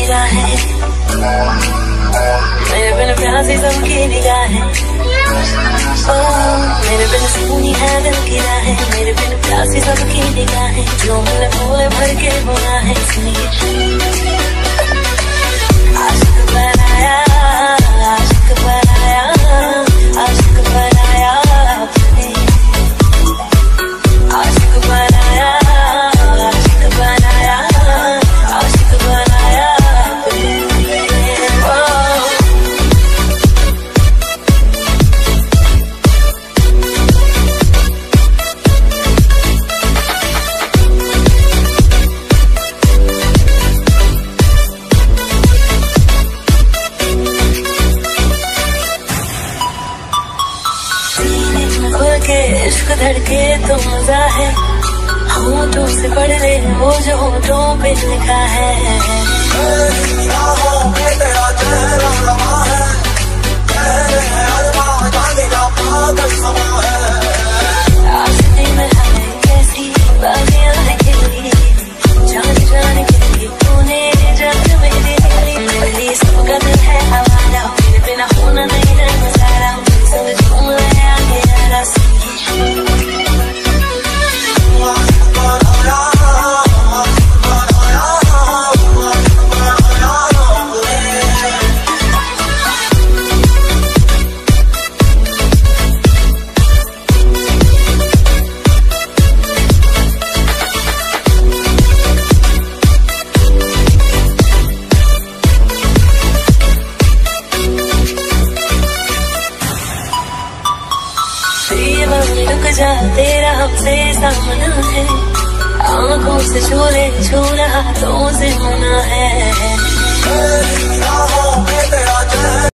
निगाहें, मेरे बिन प्यासी सबकी निगाहें, मेरे बिन सुनी है दिल की राहें, मेरे बिन प्यासी सबकी निगाहें, जो मैंने भोले भर के बुना है। सुनिए आशिक बनाया, आशिक बनाया, आशिक बनाया आपने, आशिक बनाया, आशिक बनाया, आशिक बनाया आपने। इश्क धड़के तो मजा है, होठों से पढ़ ले वो जो होठों पे लिखा है। आशिकी में है कैसी बागियां है खिली, जाने जाने के लिए तूने जग मेरे लिए सबका दिल है हमारा, मेरे बिना होना नहीं है गुजारा, संग झूम रहे आगे यारा। रुक जा तेरा हमसे सामना है, आँखों से छू ले छू रहा हाथों से मना है।